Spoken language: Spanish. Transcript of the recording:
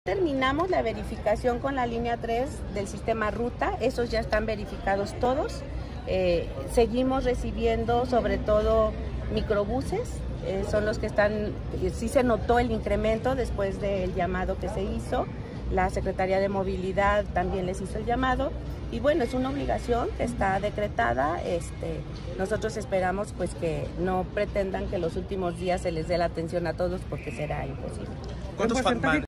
Terminamos la verificación con la línea 3 del sistema Ruta, esos ya están verificados todos. Seguimos recibiendo sobre todo microbuses, son los que están, sí se notó el incremento después del llamado que se hizo. La Secretaría de Movilidad también les hizo el llamado y bueno, es una obligación que está decretada. Nosotros esperamos pues que no pretendan que los últimos días se les dé la atención a todos porque será imposible. ¿Cuántos